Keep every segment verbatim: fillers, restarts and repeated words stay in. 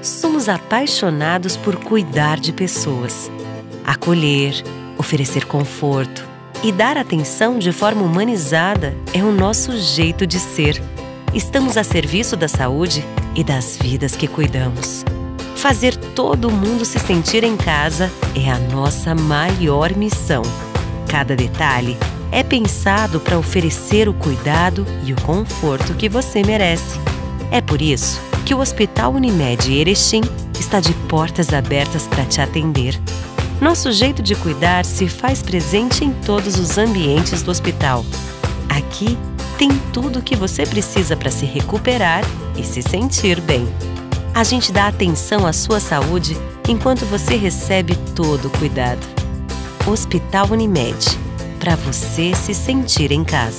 somos apaixonados por cuidar de pessoas. Acolher, oferecer conforto e dar atenção de forma humanizada é o nosso jeito de ser. Estamos a serviço da saúde e das vidas que cuidamos. Fazer todo mundo se sentir em casa é a nossa maior missão. Cada detalhe é pensado para oferecer o cuidado e o conforto que você merece. É por isso que o Hospital Unimed Erechim está de portas abertas para te atender. Nosso jeito de cuidar se faz presente em todos os ambientes do hospital. Aqui tem tudo o que você precisa para se recuperar e se sentir bem. A gente dá atenção à sua saúde enquanto você recebe todo o cuidado. Hospital Unimed, para você se sentir em casa.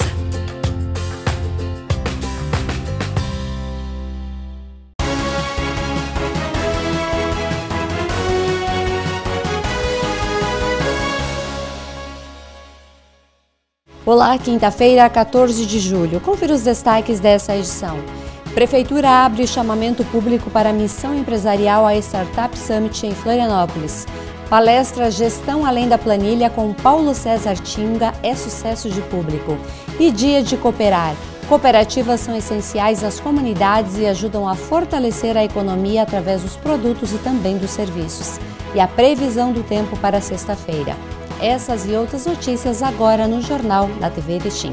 Olá, quinta-feira, quatorze de julho. Confira os destaques dessa edição. Prefeitura abre chamamento público para a missão empresarial à Startup Summit em Florianópolis. Palestra Gestão Além da Planilha com Paulo César Tinga é sucesso de público. E Dia de Cooperar. Cooperativas são essenciais às comunidades e ajudam a fortalecer a economia através dos produtos e também dos serviços. E a previsão do tempo para sexta-feira. Essas e outras notícias agora no Jornal da T V Erechim.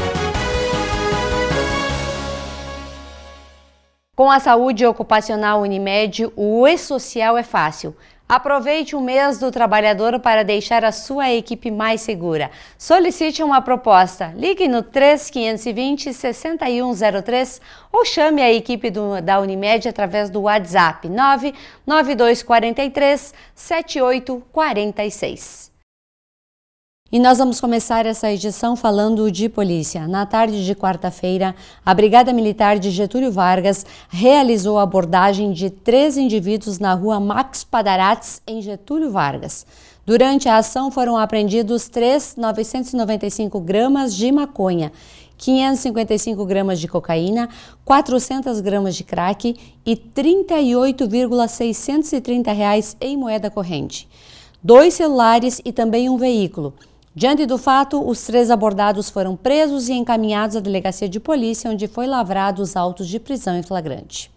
Com a saúde ocupacional Unimed, o E-Social é fácil. Aproveite o mês do trabalhador para deixar a sua equipe mais segura. Solicite uma proposta. Ligue no três quinhentos e vinte, sessenta e um zero três ou chame a equipe do, da Unimed através do WhatsApp nove nove dois quatro três, sete oito quatro seis. E nós vamos começar essa edição falando de polícia. Na tarde de quarta-feira, a Brigada Militar de Getúlio Vargas realizou a abordagem de três indivíduos na rua Max Padarates, em Getúlio Vargas. Durante a ação foram apreendidos três mil novecentos e noventa e cinco gramas de maconha, quinhentos e cinquenta e cinco gramas de cocaína, quatrocentas gramas de crack e trinta e oito mil seiscentos e trinta reais em moeda corrente. Dois celulares e também um veículo. Diante do fato, os três abordados foram presos e encaminhados à delegacia de polícia, onde foi lavrado os autos de prisão em flagrante.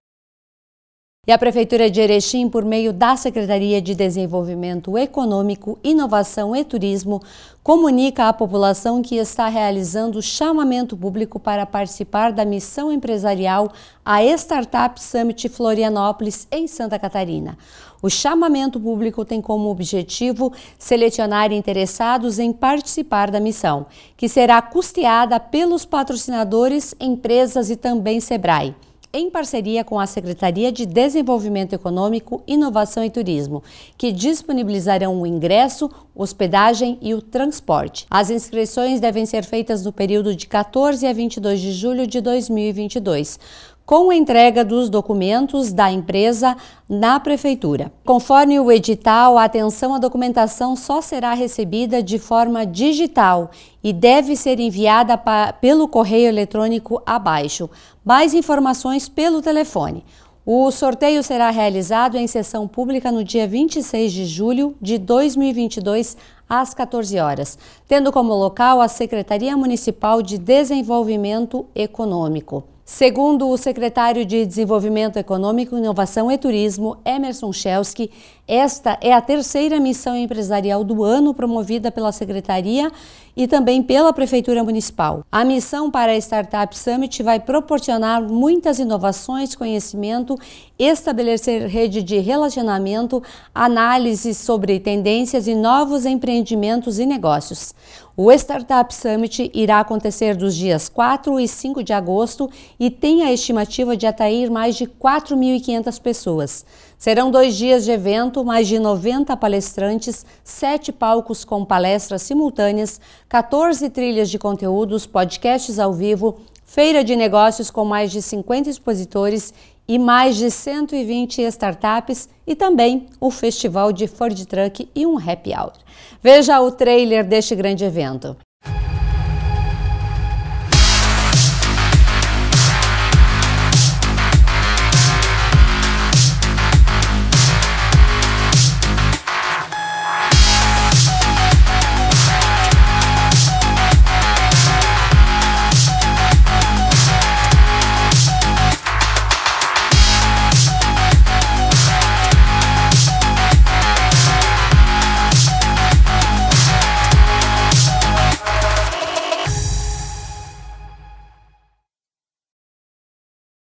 E a Prefeitura de Erechim, por meio da Secretaria de Desenvolvimento Econômico, Inovação e Turismo, comunica à população que está realizando chamamento público para participar da missão empresarial à Startup Summit Florianópolis, em Santa Catarina. O chamamento público tem como objetivo selecionar interessados em participar da missão, que será custeada pelos patrocinadores, empresas e também Sebrae, em parceria com a Secretaria de Desenvolvimento Econômico, Inovação e Turismo, que disponibilizarão o ingresso, hospedagem e o transporte. As inscrições devem ser feitas no período de quatorze a vinte e dois de julho de dois mil e vinte e dois, com a entrega dos documentos da empresa na Prefeitura. Conforme o edital, a atenção à documentação só será recebida de forma digital e deve ser enviada pa- pelo correio eletrônico abaixo. Mais informações pelo telefone. O sorteio será realizado em sessão pública no dia vinte e seis de julho de dois mil e vinte e dois, às quatorze horas, tendo como local a Secretaria Municipal de Desenvolvimento Econômico. Segundo o secretário de Desenvolvimento Econômico, Inovação e Turismo, Emerson Chelsky, esta é a terceira missão empresarial do ano promovida pela Secretaria e também pela Prefeitura Municipal. A missão para a Startup Summit vai proporcionar muitas inovações, conhecimento, estabelecer rede de relacionamento, análise sobre tendências e novos empreendimentos e negócios. O Startup Summit irá acontecer dos dias quatro e cinco de agosto e tem a estimativa de atrair mais de quatro mil e quinhentas pessoas. Serão dois dias de evento, mais de noventa palestrantes, sete palcos com palestras simultâneas, quatorze trilhas de conteúdos, podcasts ao vivo, feira de negócios com mais de cinquenta expositores e mais de cento e vinte startups e também o Festival de Ford Truck e um Happy Hour. Veja o trailer deste grande evento.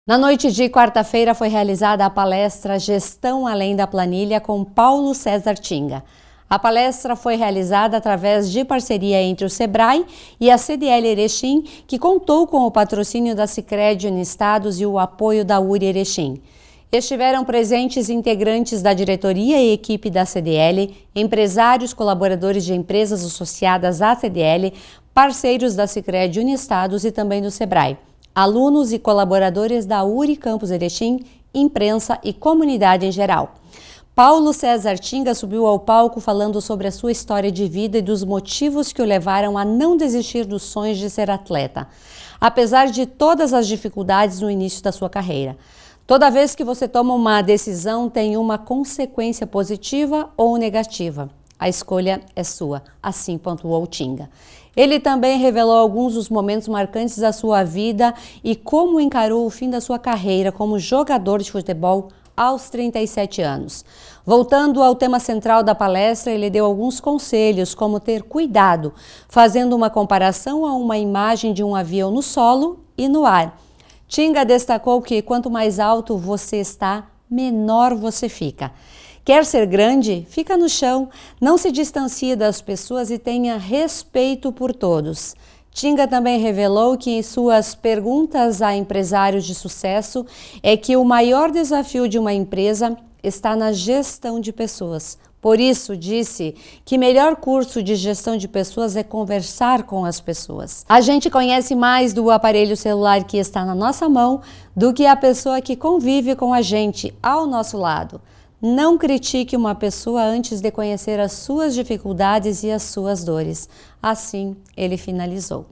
Na noite de quarta-feira foi realizada a palestra Gestão Além da Planilha com Paulo César Tinga. A palestra foi realizada através de parceria entre o Sebrae e a C D L Erechim, que contou com o patrocínio da Sicredi Uniestados e o apoio da U R I Erechim. Estiveram presentes integrantes da diretoria e equipe da C D L, empresários, colaboradores de empresas associadas à C D L, parceiros da Sicredi Uniestados e também do Sebrae, alunos e colaboradores da U R I Campus Erechim, imprensa e comunidade em geral. Paulo César Tinga subiu ao palco falando sobre a sua história de vida e dos motivos que o levaram a não desistir dos sonhos de ser atleta, apesar de todas as dificuldades no início da sua carreira. Toda vez que você toma uma decisão, tem uma consequência positiva ou negativa. A escolha é sua, assim pontuou Tinga. Ele também revelou alguns dos momentos marcantes da sua vida e como encarou o fim da sua carreira como jogador de futebol aos trinta e sete anos. Voltando ao tema central da palestra, ele deu alguns conselhos, como ter cuidado, fazendo uma comparação a uma imagem de um avião no solo e no ar. Tinga destacou que quanto mais alto você está, menor você fica. Quer ser grande? Fica no chão, não se distancie das pessoas e tenha respeito por todos. Tinga também revelou que em suas perguntas a empresários de sucesso é que o maior desafio de uma empresa está na gestão de pessoas. Por isso, disse que o melhor curso de gestão de pessoas é conversar com as pessoas. A gente conhece mais do aparelho celular que está na nossa mão do que a pessoa que convive com a gente ao nosso lado. Não critique uma pessoa antes de conhecer as suas dificuldades e as suas dores. Assim, ele finalizou.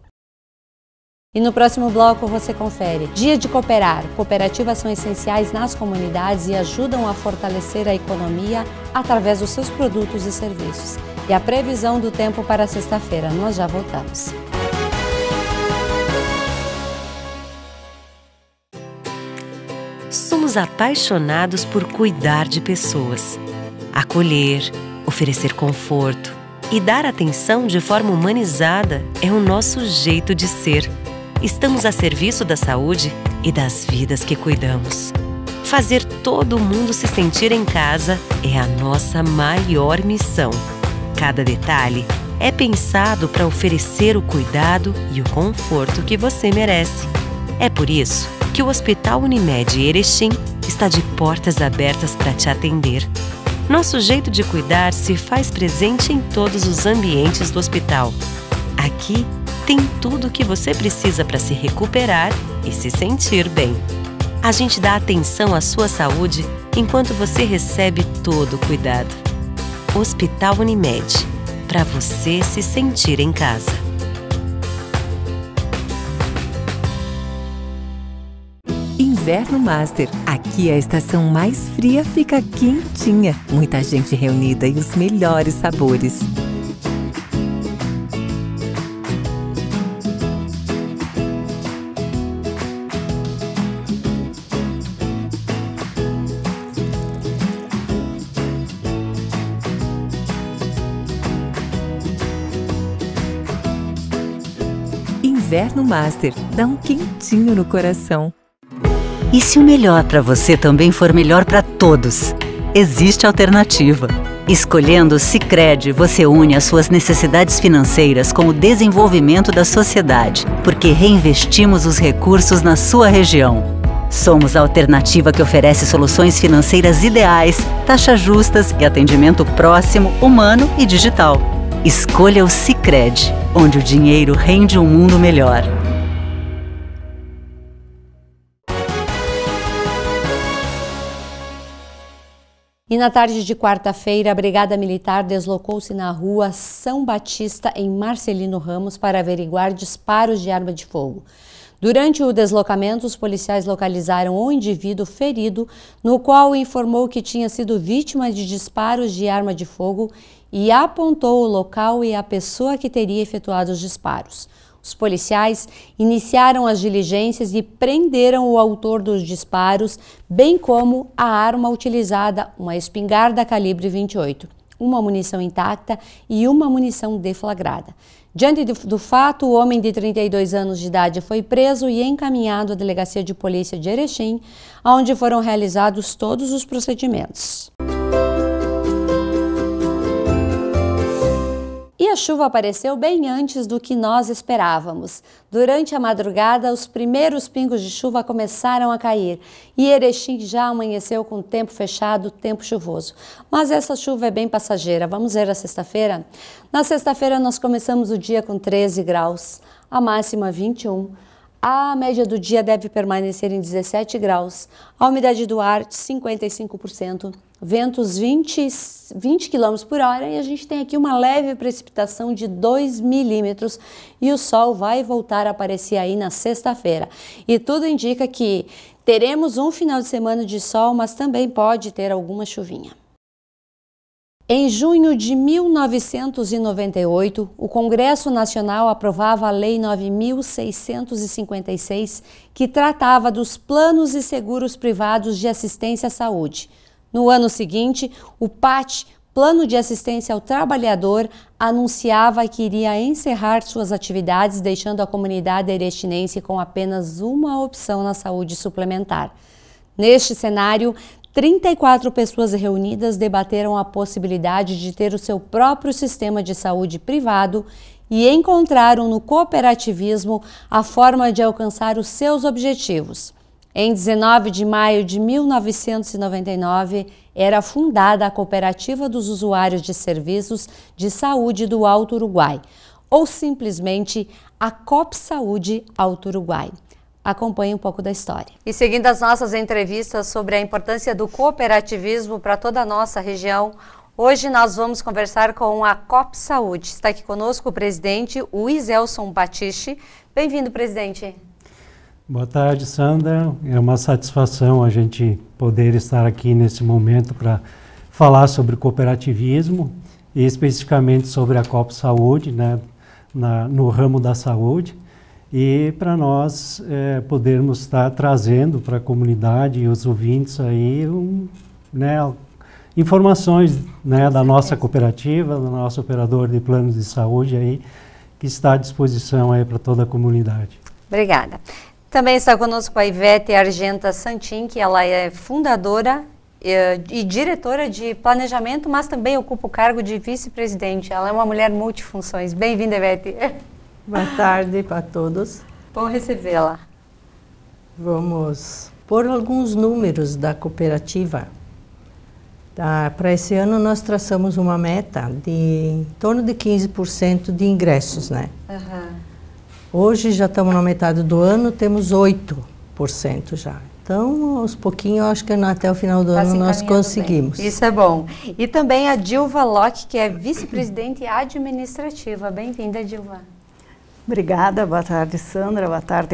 E no próximo bloco você confere. Dia de cooperar. Cooperativas são essenciais nas comunidades e ajudam a fortalecer a economia através dos seus produtos e serviços. E a previsão do tempo para sexta-feira. Nós já voltamos. Somos apaixonados por cuidar de pessoas, acolher, oferecer conforto e dar atenção de forma humanizada é o nosso jeito de ser. Estamos a serviço da saúde e das vidas que cuidamos. Fazer todo mundo se sentir em casa é a nossa maior missão. Cada detalhe é pensado para oferecer o cuidado e o conforto que você merece. É por isso que o Hospital Unimed Erechim está de portas abertas para te atender. Nosso jeito de cuidar se faz presente em todos os ambientes do hospital. Aqui tem tudo o que você precisa para se recuperar e se sentir bem. A gente dá atenção à sua saúde enquanto você recebe todo o cuidado. Hospital Unimed, para você se sentir em casa. Inverno Master. Aqui a estação mais fria fica quentinha. Muita gente reunida e os melhores sabores. Inverno Master. Dá um quentinho no coração. E se o melhor para você também for melhor para todos? Existe alternativa. Escolhendo o Sicredi, você une as suas necessidades financeiras com o desenvolvimento da sociedade, porque reinvestimos os recursos na sua região. Somos a alternativa que oferece soluções financeiras ideais, taxas justas e atendimento próximo, humano e digital. Escolha o Sicredi, onde o dinheiro rende um mundo melhor. E na tarde de quarta-feira, a Brigada Militar deslocou-se na rua São Batista, em Marcelino Ramos, para averiguar disparos de arma de fogo. Durante o deslocamento, os policiais localizaram um indivíduo ferido, no qual informou que tinha sido vítima de disparos de arma de fogo e apontou o local e a pessoa que teria efetuado os disparos. Os policiais iniciaram as diligências e prenderam o autor dos disparos, bem como a arma utilizada, uma espingarda calibre vinte e oito. uma munição intacta e uma munição deflagrada. Diante do, do fato, o homem de trinta e dois anos de idade foi preso e encaminhado à Delegacia de Polícia de Erechim, onde foram realizados todos os procedimentos. E a chuva apareceu bem antes do que nós esperávamos. Durante a madrugada, os primeiros pingos de chuva começaram a cair e Erechim já amanheceu com tempo fechado, tempo chuvoso. Mas essa chuva é bem passageira. Vamos ver a sexta-feira? Na sexta-feira nós começamos o dia com treze graus, a máxima vinte e um. A média do dia deve permanecer em dezessete graus, a umidade do ar cinquenta e cinco por cento, ventos vinte, vinte quilômetros por hora e a gente tem aqui uma leve precipitação de dois milímetros e o sol vai voltar a aparecer aí na sexta-feira. E tudo indica que teremos um final de semana de sol, mas também pode ter alguma chuvinha. Em junho de mil novecentos e noventa e oito, o Congresso Nacional aprovava a Lei nove mil seiscentos e cinquenta e seis, que tratava dos planos e seguros privados de assistência à saúde. No ano seguinte, o P A T, Plano de Assistência ao Trabalhador, anunciava que iria encerrar suas atividades, deixando a comunidade erechinense com apenas uma opção na saúde suplementar. Neste cenário, trinta e quatro pessoas reunidas debateram a possibilidade de ter o seu próprio sistema de saúde privado e encontraram no cooperativismo a forma de alcançar os seus objetivos. Em dezenove de maio de mil novecentos e noventa e nove, era fundada a Cooperativa dos Usuários de Serviços de Saúde do Alto Uruguai, ou simplesmente a CopSaúde Alto Uruguai. Acompanhe um pouco da história. E seguindo as nossas entrevistas sobre a importância do cooperativismo para toda a nossa região, hoje nós vamos conversar com a CopSaúde. Está aqui conosco o presidente, o Iselson Batiste. Bem-vindo, presidente. Boa tarde, Sandra. É uma satisfação a gente poder estar aqui nesse momento para falar sobre cooperativismo e especificamente sobre a CopSaúde, né, na, no ramo da saúde. E para nós é, podermos estar trazendo para a comunidade e os ouvintes aí um, né, informações, né, da nossa cooperativa, do nosso operador de planos de saúde aí, que está à disposição aí para toda a comunidade. Obrigada. Também está conosco a Ivete Argenta Santin, que ela é fundadora e, e diretora de planejamento, mas também ocupa o cargo de vice-presidente. Ela é uma mulher multifunções. Bem-vinda, Ivete. Boa tarde para todos. Bom recebê-la. Vamos pôr alguns números da cooperativa. Tá, para esse ano nós traçamos uma meta de em torno de quinze por cento de ingressos, né? Uhum. Hoje já estamos na metade do ano, temos oito por cento já. Então, aos pouquinhos, acho que até o final do tá ano nós conseguimos. Bem. Isso é bom. E também a Dilva Locke, que é vice-presidente administrativa. Bem-vinda, Dilva. Obrigada, boa tarde, Sandra, boa tarde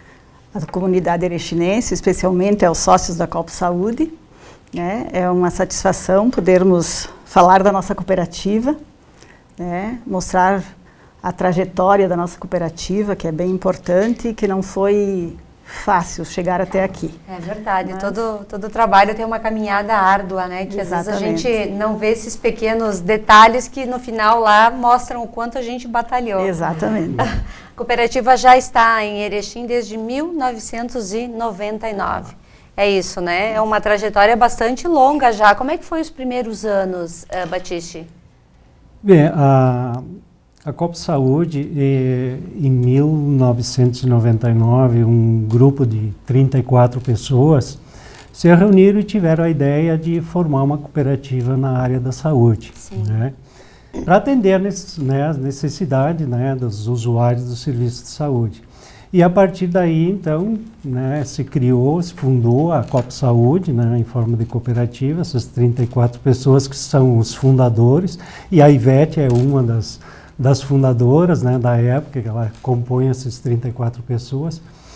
à comunidade erechinense, especialmente aos sócios da CopSaúde. Né? É uma satisfação podermos falar da nossa cooperativa, né? Mostrar a trajetória da nossa cooperativa, que é bem importante, que não foi fácil chegar até aqui. É verdade, Mas... todo, todo trabalho tem uma caminhada árdua, né? Que Exatamente. Às vezes a gente não vê esses pequenos detalhes que no final lá mostram o quanto a gente batalhou. Exatamente. A cooperativa já está em Erechim desde mil novecentos e noventa e nove. É isso, né? É uma trajetória bastante longa já. Como é que foi os primeiros anos, uh, Batiste? Bem, a... A CopSaúde, eh, em mil novecentos e noventa e nove, um grupo de trinta e quatro pessoas se reuniram e tiveram a ideia de formar uma cooperativa na área da saúde, né, para atender né, as necessidades, né, dos usuários do serviço de saúde. E a partir daí, então, né, se criou, se fundou a CopSaúde, né, em forma de cooperativa, essas trinta e quatro pessoas que são os fundadores, e a Ivete é uma das das fundadoras, né, da época, que ela compõe essas trinta e quatro pessoas.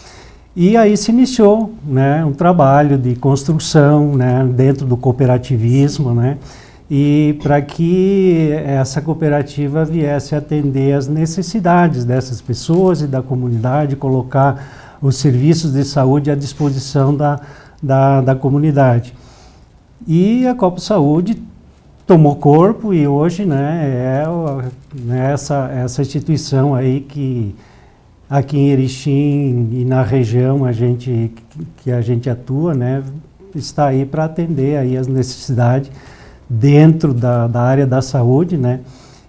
E aí se iniciou, né, um trabalho de construção, né, dentro do cooperativismo, né, e para que essa cooperativa viesse atender as necessidades dessas pessoas e da comunidade, colocar os serviços de saúde à disposição da, da, da comunidade. E a CopSaúde tomou corpo e hoje, né, é o, né, essa, essa instituição aí que aqui em Erechim e na região a gente, que a gente atua, né, está aí para atender aí as necessidades dentro da, da área da saúde, né,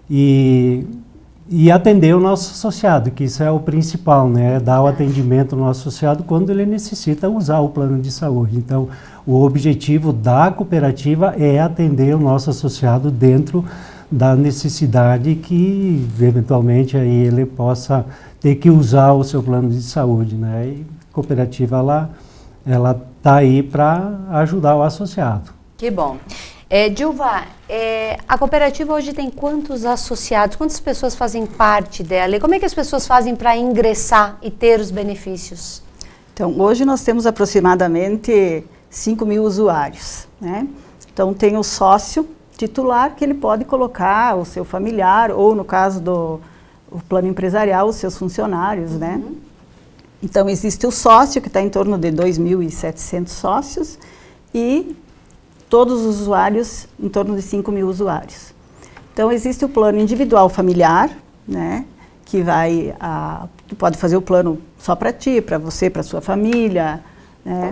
e, e atender o nosso associado, que isso é o principal, né, dar o atendimento ao nosso associado quando ele necessita usar o plano de saúde. Então, o objetivo da cooperativa é atender o nosso associado dentro da necessidade que, eventualmente, aí ele possa ter que usar o seu plano de saúde, né? E a cooperativa, ela ela está aí para ajudar o associado. Que bom. É, Dilva, é, a cooperativa hoje tem quantos associados? Quantas pessoas fazem parte dela? E como é que as pessoas fazem para ingressar e ter os benefícios? Então, hoje nós temos aproximadamente cinco mil usuários, né? Então, tem o sócio titular que ele pode colocar o seu familiar ou, no caso do o plano empresarial, os seus funcionários, uhum. né? Então, existe o sócio, que está em torno de dois mil e setecentos sócios, e todos os usuários, em torno de cinco mil usuários. Então, existe o plano individual familiar, né? Que vai, a, tu pode fazer o plano só para ti, para você, para sua família, né?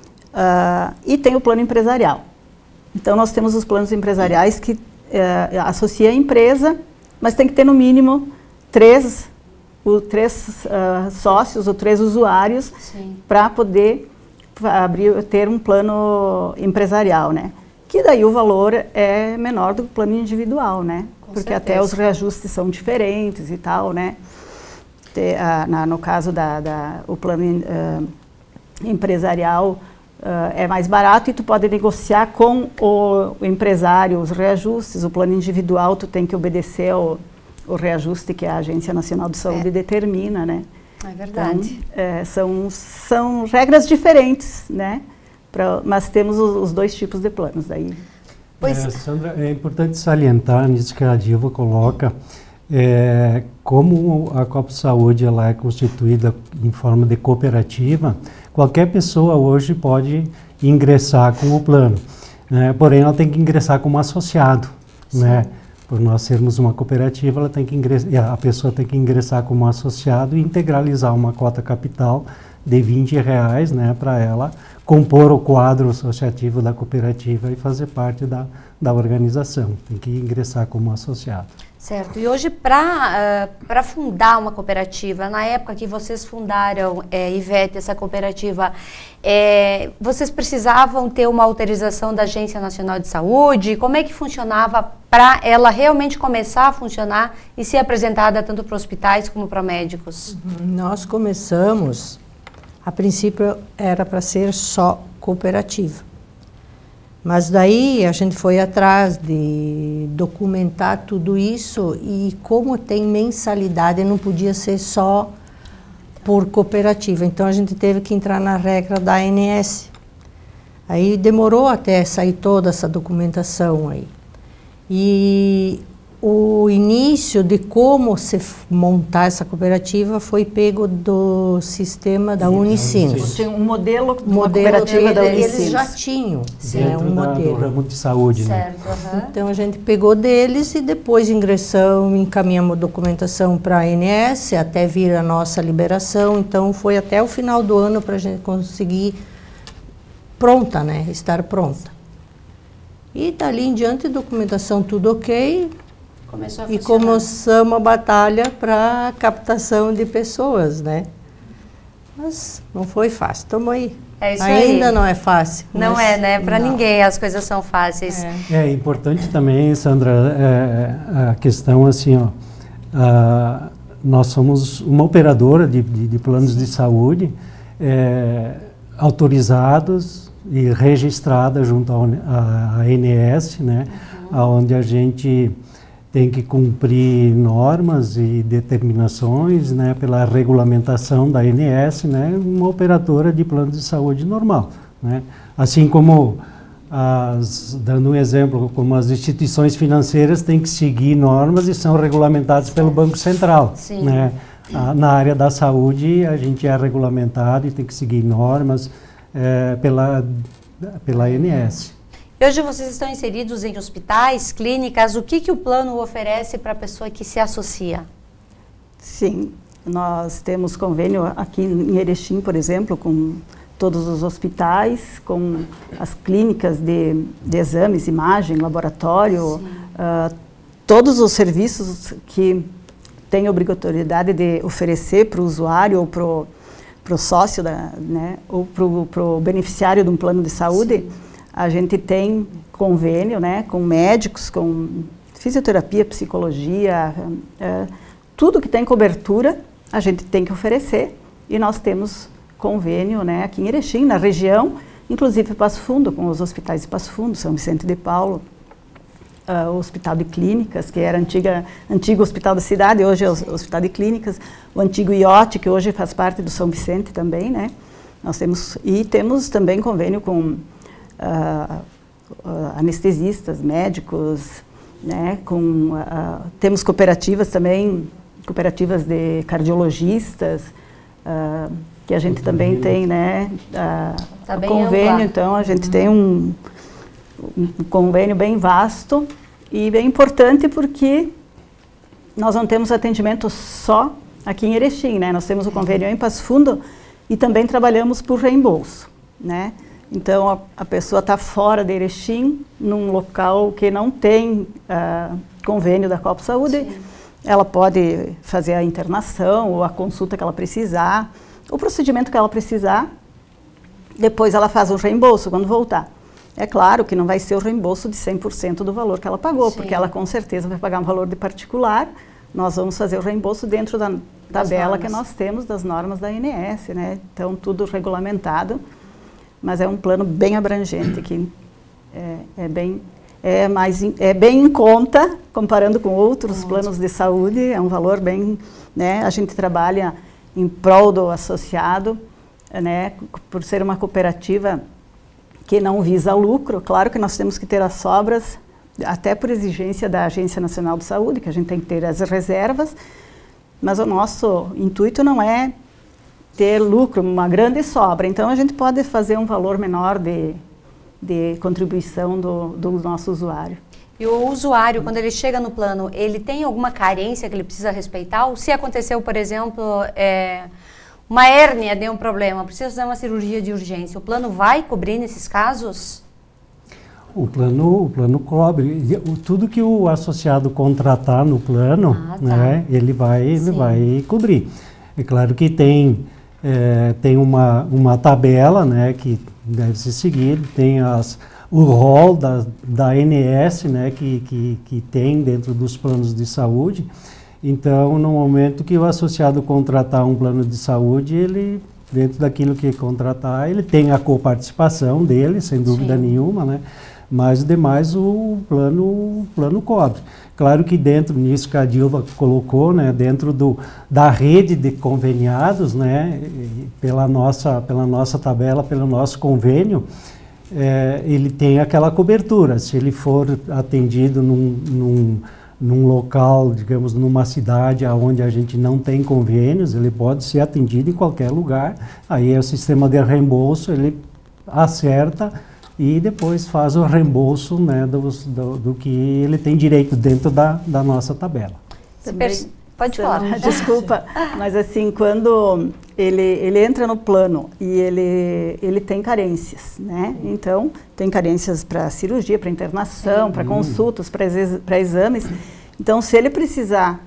Uh, e tem o plano empresarial. Então, nós temos os planos empresariais que uh, associa a empresa, mas tem que ter no mínimo três, o, três uh, sócios ou três usuários para poder abrir, ter um plano empresarial, né? Que daí o valor é menor do que o plano individual, né? Com Porque certeza. Até os reajustes são diferentes e tal, né? Te, uh, na, no caso da, da o plano uh, empresarial, Uh, é mais barato e tu pode negociar com o, o empresário os reajustes. O plano individual tu tem que obedecer o, o reajuste que a Agência Nacional de Saúde é. determina, né? É verdade. Então, é, são, são regras diferentes, né? Pra, mas temos os, os dois tipos de planos daí. Pois. É, Sandra, é importante salientar nisso que a Dilva coloca, é, como a Copo Saúde ela é constituída em forma de cooperativa. Qualquer pessoa hoje pode ingressar com o plano, né? Porém ela tem que ingressar como associado, né? Por nós sermos uma cooperativa, ela tem que ingressar, a pessoa tem que ingressar como associado e integralizar uma cota capital de vinte reais, né? Para ela compor o quadro associativo da cooperativa e fazer parte da, da organização. Tem que ingressar como associado. Certo. E hoje, para uh, para fundar uma cooperativa, na época que vocês fundaram, é, Ivete, essa cooperativa, é, vocês precisavam ter uma autorização da Agência Nacional de Saúde? Como é que funcionava para ela realmente começar a funcionar e ser apresentada tanto para hospitais como para médicos? Uhum. Nós começamos, a princípio era para ser só cooperativa. Mas daí a gente foi atrás de documentar tudo isso e como tem mensalidade não podia ser só por cooperativa. Então a gente teve que entrar na regra da A N S. Aí demorou até sair toda essa documentação aí. E o início de como se montar essa cooperativa foi pego do sistema da Unicinos. Tem um modelo, uma modelo cooperativa da Unicinos. Unicinos. Eles já tinham, né, um da, modelo. do ramo de saúde, certo, né? uhum. Então a gente pegou deles e depois de ingressão encaminhamos documentação para a A N S até vir a nossa liberação. Então foi até o final do ano para a gente conseguir pronta, né? Estar pronta. E dali em diante, documentação tudo ok. Começou a e funcionar. começamos a batalha para captação de pessoas, né? Mas não foi fácil. Estamos aí. É isso Ainda aí. não é fácil. Não mas, é, né? Para não. ninguém as coisas são fáceis. É. É importante também, Sandra, é, a questão assim, ó, a, nós somos uma operadora de, de, de planos Sim. de saúde é, autorizados e registrada junto à A N S, né? Uhum. Onde a gente tem que cumprir normas e determinações, né, pela regulamentação da A N S, né, uma operadora de plano de saúde normal, né? Assim como, as, dando um exemplo, como as instituições financeiras têm que seguir normas e são regulamentadas pelo Banco Central, Sim. né? A, na área da saúde a gente é regulamentado e tem que seguir normas é, pela, pela A N S. Hoje vocês estão inseridos em hospitais, clínicas, o que, que o plano oferece para a pessoa que se associa? Sim, nós temos convênio aqui em Erechim, por exemplo, com todos os hospitais, com as clínicas de, de exames, imagem, laboratório, uh, todos os serviços que têm obrigatoriedade de oferecer para o usuário ou para o sócio, da, né, ou para o beneficiário de um plano de saúde. Sim. A gente tem convênio, né, com médicos, com fisioterapia, psicologia, uh, tudo que tem cobertura a gente tem que oferecer, e nós temos convênio, né, aqui em Erechim, na região, inclusive Passo Fundo, com os hospitais de Passo Fundo, São Vicente de Paulo, uh, o Hospital de Clínicas, que era antiga, antigo Hospital da Cidade, hoje é o Hospital de Clínicas, o antigo I O T, que hoje faz parte do São Vicente também, né, nós temos, e temos também convênio com uh, uh, anestesistas, médicos, né, com, uh, temos cooperativas também, cooperativas de cardiologistas, uh, que a gente também tem, né, uh, tá convênio, ampla. Então a gente uhum. tem um, um convênio bem vasto e bem importante, porque nós não temos atendimento só aqui em Erechim, né, nós temos o convênio em Passo Fundo e também trabalhamos por reembolso, né, então a, a pessoa está fora de Erechim, num local que não tem uh, convênio da Copo Saúde. Sim. Ela pode fazer a internação ou a consulta que ela precisar, o procedimento que ela precisar, depois ela faz o reembolso quando voltar. É claro que não vai ser o reembolso de cem por cento do valor que ela pagou, Sim. porque ela com certeza vai pagar um valor de particular. Nós vamos fazer o reembolso dentro da tabela que nós temos das normas da A N S, né? Então tudo regulamentado, mas é um plano bem abrangente, que é, é bem... É, mais, é bem em conta, comparando com outros Ótimo. planos de saúde, é um valor bem, né, a gente trabalha em prol do associado, né, por ser uma cooperativa que não visa lucro. Claro que nós temos que ter as sobras, até por exigência da Agência Nacional de Saúde, que a gente tem que ter as reservas, mas o nosso intuito não é ter lucro, uma grande sobra, então a gente pode fazer um valor menor de... de contribuição do, do nosso usuário. E o usuário, quando ele chega no plano, ele tem alguma carência que ele precisa respeitar? Ou se aconteceu, por exemplo, é, uma hérnia deu um problema, precisa fazer uma cirurgia de urgência, o plano vai cobrir nesses casos? O plano, o plano cobre. Tudo que o associado contratar no plano, ah, tá. né, ele, vai, ele vai cobrir. É claro que tem, é, tem uma, uma tabela, né, que deve ser seguido, tem as, o rol da, da A N S, né, que, que, que tem dentro dos planos de saúde. Então, no momento que o associado contratar um plano de saúde, ele, dentro daquilo que contratar, ele tem a coparticipação dele, sem dúvida Sim. nenhuma, né, mas demais o plano, o plano cobre. Claro que dentro nisso que a Dilva colocou, né, dentro do, da rede de conveniados, né, pela nossa, pela nossa tabela, pelo nosso convênio, é, ele tem aquela cobertura. Se ele for atendido num, num, num local, digamos, numa cidade onde a gente não tem convênios, ele pode ser atendido em qualquer lugar. Aí o sistema de reembolso, ele acerta e depois faz o reembolso, né, do, do, do que ele tem direito dentro da, da nossa tabela. Também, Pode falar. Desculpa, mas assim, quando ele, ele entra no plano e ele, ele tem carências, né? Então, tem carências para cirurgia, para internação, para consultas, para exames. Então, se ele precisar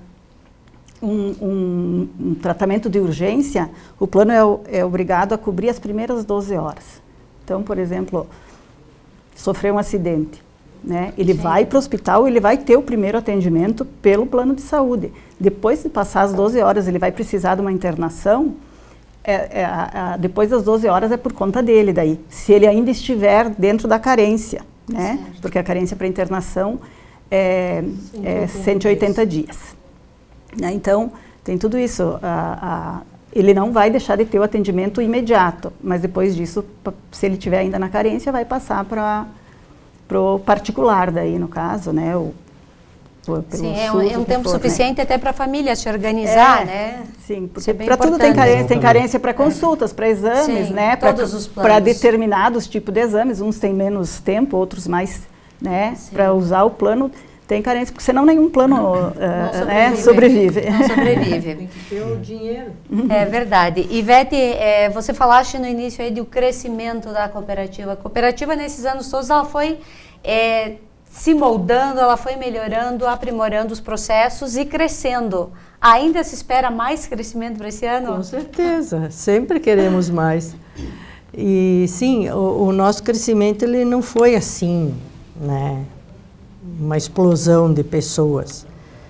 um, um, um tratamento de urgência, o plano é, é obrigado a cobrir as primeiras doze horas. Então, por exemplo, sofreu um acidente, né? Ele Sim. vai para o hospital, ele vai ter o primeiro atendimento pelo plano de saúde. Depois de passar as doze horas, ele vai precisar de uma internação, é, é, a, a, depois das doze horas é por conta dele daí, se ele ainda estiver dentro da carência, né? Certo. Porque a carência para internação é, é cento e oitenta dias. Né? Então, tem tudo isso. A, a, ele não vai deixar de ter o atendimento imediato, mas depois disso, se ele estiver ainda na carência, vai passar para o particular daí, no caso, né, o, pelo sim, é SUS, um, é um tempo for, suficiente, né? Até para a família se organizar, é, né? Sim, porque para tudo tem carência, tem carência para consultas, para exames, sim, né? Para determinados tipos de exames, uns têm menos tempo, outros mais, né? Para usar o plano tem carência, porque senão nenhum plano não uh, sobrevive. Né? sobrevive. Não sobrevive. Tem que ter o dinheiro. É verdade. Ivete, é, você falaste no início aí do crescimento da cooperativa. A cooperativa nesses anos todos ela foi é, se moldando, ela foi melhorando, aprimorando os processos e crescendo. Ainda se espera mais crescimento para esse ano? Com certeza, sempre queremos mais. E sim, o, o nosso crescimento ele não foi assim, né? Uma explosão de pessoas,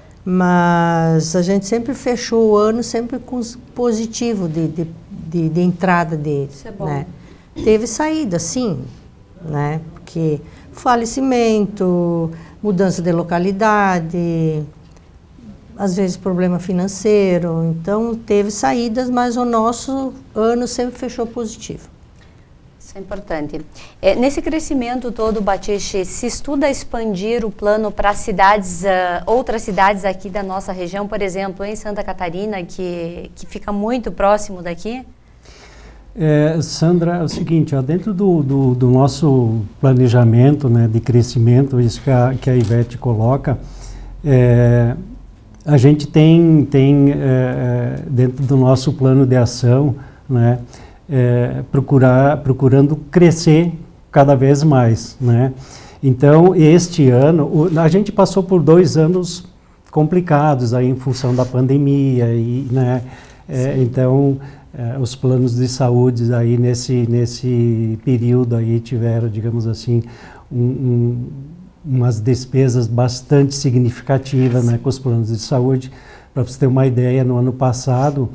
mas a gente sempre fechou o ano sempre com positivo de, de, de, de entrada dele. Isso é bom. Né? Teve saída, sim, né? Porque falecimento, mudança de localidade, às vezes problema financeiro, então teve saídas, mas o nosso ano sempre fechou positivo. Isso é importante. É, nesse crescimento todo, Batiste, se estuda expandir o plano para cidades, uh, outras cidades aqui da nossa região, por exemplo, em Santa Catarina, que, que fica muito próximo daqui? É, Sandra, é o seguinte, ó, dentro do, do, do nosso planejamento, né, de crescimento, isso que a, que a Ivete coloca, é, a gente tem, tem é, dentro do nosso plano de ação, né, É, procurar, procurando crescer cada vez mais, né? Então, este ano, o, a gente passou por dois anos complicados aí em função da pandemia, e, né? É, então, é, os planos de saúde aí nesse, nesse período aí tiveram, digamos assim, um, um, umas despesas bastante significativas, né, com os planos de saúde. Para você ter uma ideia, no ano passado,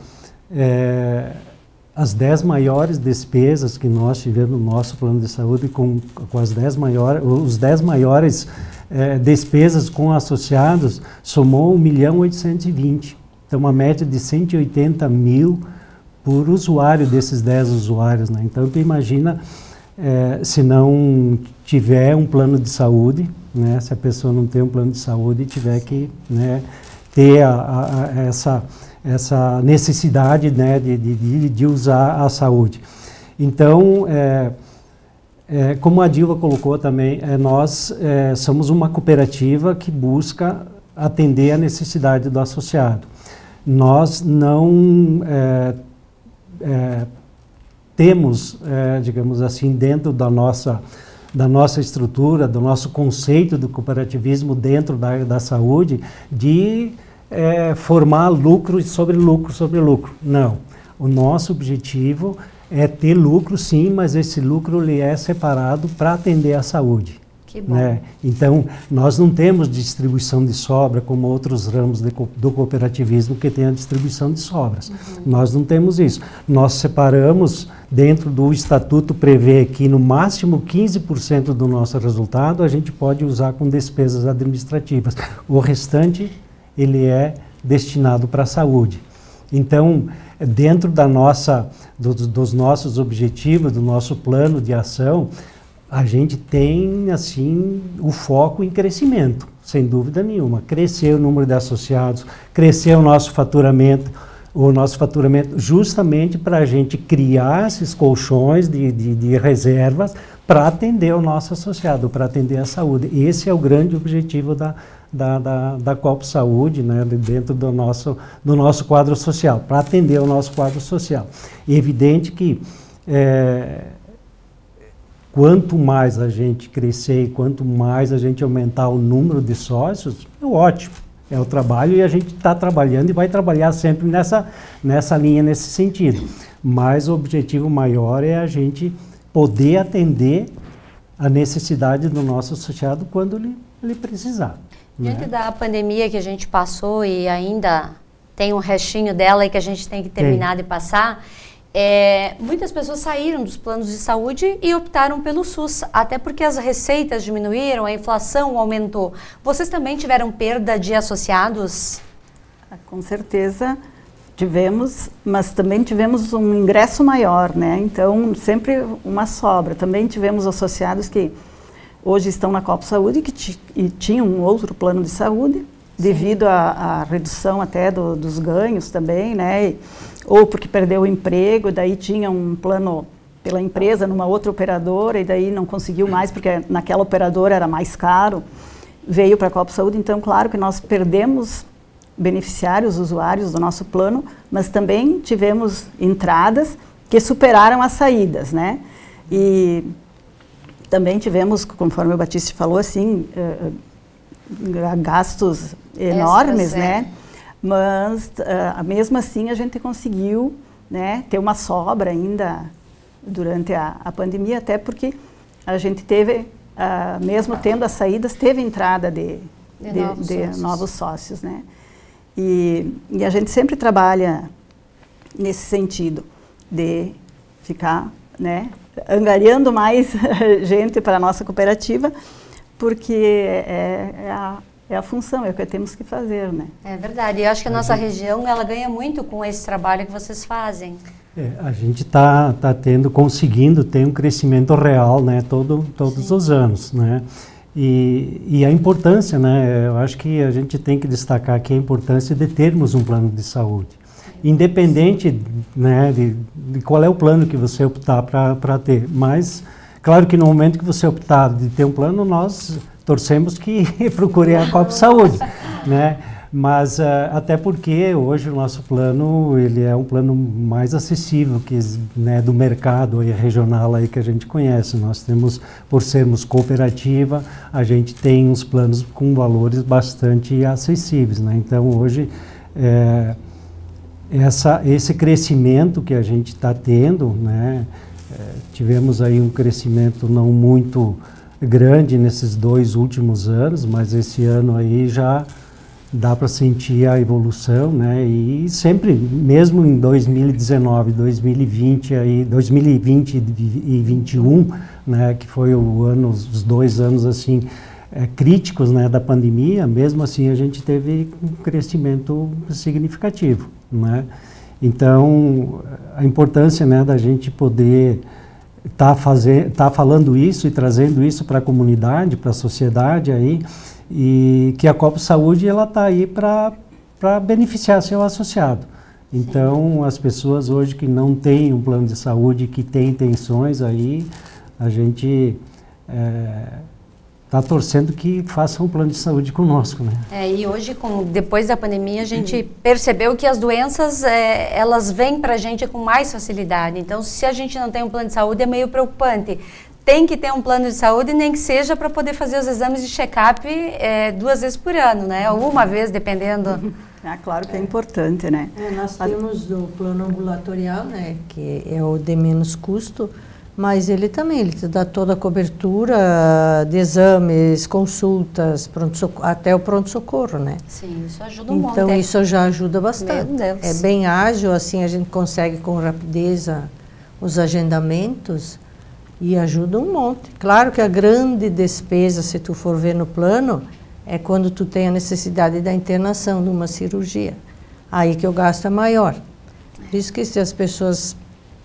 é, as dez maiores despesas que nós tivemos no nosso plano de saúde, com, com as dez maiores, os dez maiores eh, despesas com associados, somou um milhão oitocentos e vinte. Então, uma média de cento e oitenta mil por usuário desses dez usuários, né? Então, tu imagina, eh, se não tiver um plano de saúde, né? Se a pessoa não tem um plano de saúde e tiver que, né, ter a, a, a, essa... essa necessidade, né, de, de, de usar a saúde. Então, é, é, como a Dilva colocou também, é, nós é, somos uma cooperativa que busca atender a necessidade do associado. Nós não é, é, temos, é, digamos assim, dentro da nossa, da nossa estrutura, do nosso conceito do cooperativismo dentro da, da saúde, de É, formar lucro sobre lucro sobre lucro. Não. O nosso objetivo é ter lucro, sim, mas esse lucro ele é separado para atender a saúde. Que bom. Né? Então, nós não temos distribuição de sobra como outros ramos de, do cooperativismo que tem a distribuição de sobras. Uhum. Nós não temos isso. Nós separamos, dentro do estatuto prevê que no máximo quinze por cento do nosso resultado a gente pode usar com despesas administrativas. O restante ele é destinado para a saúde. Então, dentro da nossa, do, dos nossos objetivos, do nosso plano de ação, a gente tem, assim, o foco em crescimento, sem dúvida nenhuma. Crescer o número de associados, crescer o nosso faturamento, o nosso faturamento justamente para a gente criar esses colchões de, de, de reservas para atender o nosso associado, para atender a saúde. Esse é o grande objetivo da da, da, da Coop Saúde, né, dentro do nosso, do nosso quadro social, para atender o nosso quadro social. É evidente que é, quanto mais a gente crescer e quanto mais a gente aumentar o número de sócios, é ótimo, é o trabalho e a gente está trabalhando e vai trabalhar sempre nessa, nessa linha, nesse sentido. Mas o objetivo maior é a gente poder atender a necessidade do nosso associado quando ele, ele precisar. Diante né? da pandemia que a gente passou e ainda tem um restinho dela e que a gente tem que terminar tem. de passar, é, muitas pessoas saíram dos planos de saúde e optaram pelo SUS, até porque as receitas diminuíram, a inflação aumentou. Vocês também tiveram perda de associados? Com certeza tivemos, mas também tivemos um ingresso maior, né? Então, sempre uma sobra. Também tivemos associados que hoje estão na Coop Saúde que e tinham um outro plano de saúde devido à redução até do, dos ganhos também, né? E, ou porque perdeu o emprego, daí tinha um plano pela empresa numa outra operadora e daí não conseguiu mais porque naquela operadora era mais caro, veio para a Copo Saúde. Então, claro que nós perdemos beneficiários, usuários do nosso plano, mas também tivemos entradas que superaram as saídas, né? E também tivemos, conforme o Batiste falou, assim, uh, gastos enormes, Extras, né? É. Mas, uh, mesmo assim, a gente conseguiu, né, ter uma sobra ainda durante a, a pandemia, até porque a gente teve, uh, mesmo tendo as saídas, teve entrada de, de, de, novos, de sócios. novos sócios, né? E, e a gente sempre trabalha nesse sentido de ficar, né, angariando mais gente para a nossa cooperativa, porque é, é, a, é a função, é o que temos que fazer, né? É verdade, e eu acho que a nossa região, ela ganha muito com esse trabalho que vocês fazem. É, a gente está tá tendo, conseguindo ter um crescimento real, né, todo, todos Sim. os anos, né? E, e a importância, né, eu acho que a gente tem que destacar aqui a importância de termos um plano de saúde. Independente, né, de, de qual é o plano que você optar para ter, mas claro que no momento que você optar de ter um plano, nós torcemos que procure a Copo Saúde, né? Mas uh, até porque hoje o nosso plano, ele é um plano mais acessível que, né, do mercado aí, regional aí que a gente conhece. Nós temos, por sermos cooperativa, a gente tem uns planos com valores bastante acessíveis, né? Então hoje é, essa, esse crescimento que a gente está tendo, né, é, tivemos aí um crescimento não muito grande nesses dois últimos anos, mas esse ano aí já dá para sentir a evolução, né? E sempre, mesmo em dois mil e dezenove, dois mil e vinte, aí, dois mil e vinte e vinte e um, né, que foi o ano, os dois anos assim é, críticos, né, da pandemia, mesmo assim a gente teve um crescimento significativo, né? Então, a importância, né, da gente poder estar tá fazer, tá falando isso e trazendo isso para a comunidade, para a sociedade aí, e que a Copo Saúde ela está aí para beneficiar seu associado. Então, Sim. as pessoas hoje que não têm um plano de saúde, que têm intenções aí, a gente está é, torcendo que façam um plano de saúde conosco, né? É, e hoje, com, depois da pandemia, a gente percebeu que as doenças, é, elas vêm para a gente com mais facilidade. Então, se a gente não tem um plano de saúde, é meio preocupante. Tem que ter um plano de saúde, nem que seja para poder fazer os exames de check-up é, duas vezes por ano, né? Ou uma vez, dependendo. Ah, claro que é, é importante, né? É, nós temos o plano ambulatorial, né? Que é o de menos custo, mas ele também, ele te dá toda a cobertura de exames, consultas, pronto, até o pronto-socorro, né? Sim, isso ajuda um monte. Então, isso já ajuda bastante. Meu Deus. É bem ágil, assim, a gente consegue com rapidez a, os agendamentos. E ajuda um monte. Claro que a grande despesa, se tu for ver no plano, é quando tu tem a necessidade da internação de uma cirurgia. Aí que o gasto é maior. Por isso que se as pessoas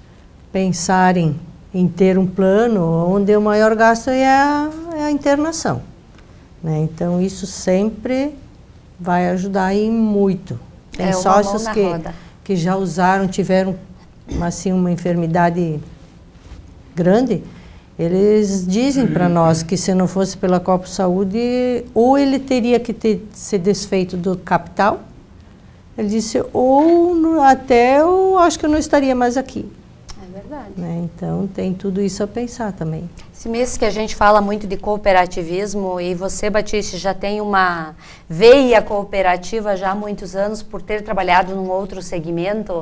pensarem em ter um plano, onde o maior gasto é a, é a internação, né? Então isso sempre vai ajudar aí muito. Tem é sócios que, que já usaram, tiveram assim, uma enfermidade grande, eles dizem para nós que se não fosse pela Copo Saúde, ou ele teria que ter, ser desfeito do capital, ele disse, ou no, até eu acho que eu não estaria mais aqui. É verdade. Né? Então tem tudo isso a pensar também. Esse mês que a gente fala muito de cooperativismo, e você, Batiste, já tem uma veia cooperativa já há muitos anos por ter trabalhado num outro segmento.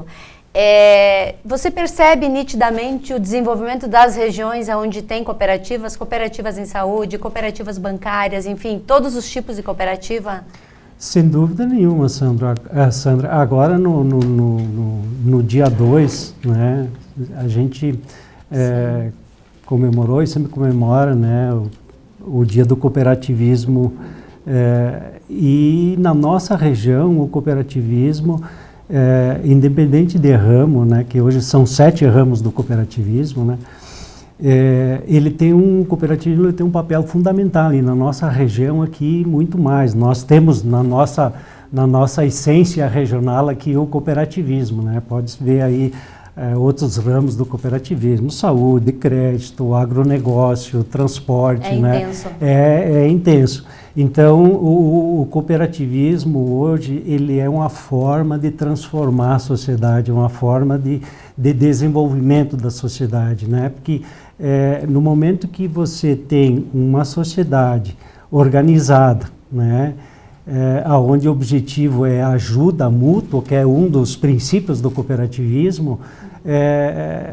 É, você percebe nitidamente o desenvolvimento das regiões onde tem cooperativas, cooperativas em saúde, cooperativas bancárias, enfim, todos os tipos de cooperativa? Sem dúvida nenhuma, Sandra. É, Sandra, agora no, no, no, no dia dois, né, a gente é, comemorou e sempre comemora, né, o, o dia do cooperativismo, é, e na nossa região o cooperativismo, É, independente de ramo, né, que hoje são sete ramos do cooperativismo, né, É, ele tem um, o cooperativismo ele tem um papel fundamental e na nossa região aqui muito mais. Nós temos na nossa, na nossa essência regional aqui o cooperativismo, né? Pode-se ver aí é, outros ramos do cooperativismo, saúde, crédito, agronegócio, transporte, é né? Intenso. É, é intenso. Então, o, o cooperativismo hoje, ele é uma forma de transformar a sociedade, uma forma de, de desenvolvimento da sociedade, né? Porque é, no momento que você tem uma sociedade organizada, né? É, onde o objetivo é a ajuda mútua, que é um dos princípios do cooperativismo, é,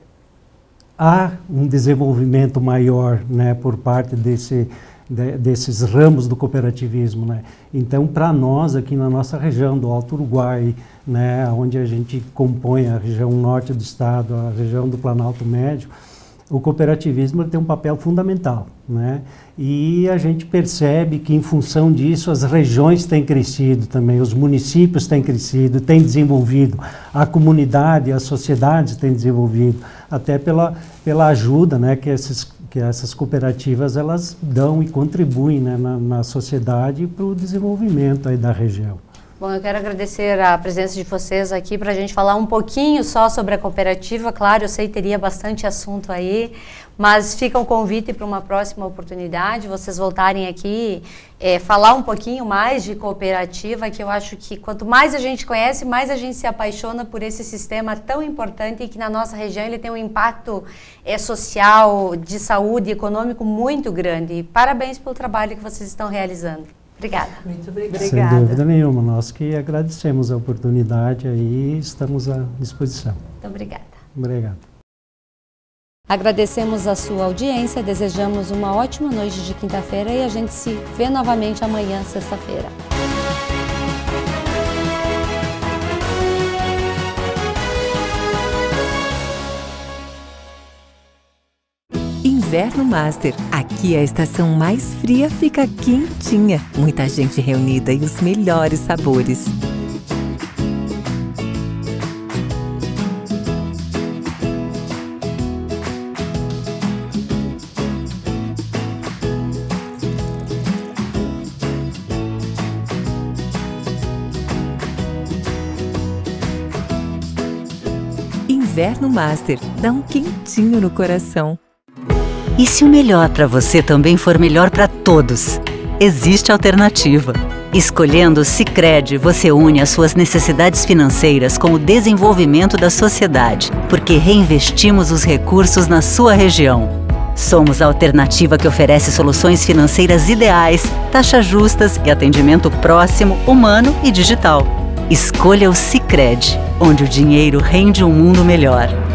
há um desenvolvimento maior, né, por parte desse, de, desses ramos do cooperativismo, né? Então, para nós aqui na nossa região do Alto Uruguai, né, onde a gente compõe a região norte do estado, a região do Planalto Médio, o cooperativismo tem um papel fundamental, né? E a gente percebe que, em função disso, as regiões têm crescido também, os municípios têm crescido, têm desenvolvido, a comunidade, as sociedades têm desenvolvido, até pela, pela ajuda, né, que, esses, que essas cooperativas elas dão e contribuem, né, na, na sociedade para o desenvolvimento aí da região. Bom, eu quero agradecer a presença de vocês aqui para a gente falar um pouquinho só sobre a cooperativa. Claro, eu sei que teria bastante assunto aí, mas fica o convite para uma próxima oportunidade, vocês voltarem aqui, é, falar um pouquinho mais de cooperativa, que eu acho que quanto mais a gente conhece, mais a gente se apaixona por esse sistema tão importante e que na nossa região ele tem um impacto é, social, de saúde, econômico muito grande. Parabéns pelo trabalho que vocês estão realizando. Obrigada. Muito obrigada. Sem dúvida nenhuma, nós que agradecemos a oportunidade e estamos à disposição. Muito obrigada. Obrigado. Agradecemos a sua audiência, desejamos uma ótima noite de quinta-feira e a gente se vê novamente amanhã, sexta-feira. Inverno Master. Aqui a estação mais fria fica quentinha. Muita gente reunida e os melhores sabores. Inverno Master. Dá um quentinho no coração. E se o melhor para você também for melhor para todos? Existe alternativa. Escolhendo o Sicredi, você une as suas necessidades financeiras com o desenvolvimento da sociedade, porque reinvestimos os recursos na sua região. Somos a alternativa que oferece soluções financeiras ideais, taxas justas e atendimento próximo, humano e digital. Escolha o Sicredi, onde o dinheiro rende um mundo melhor.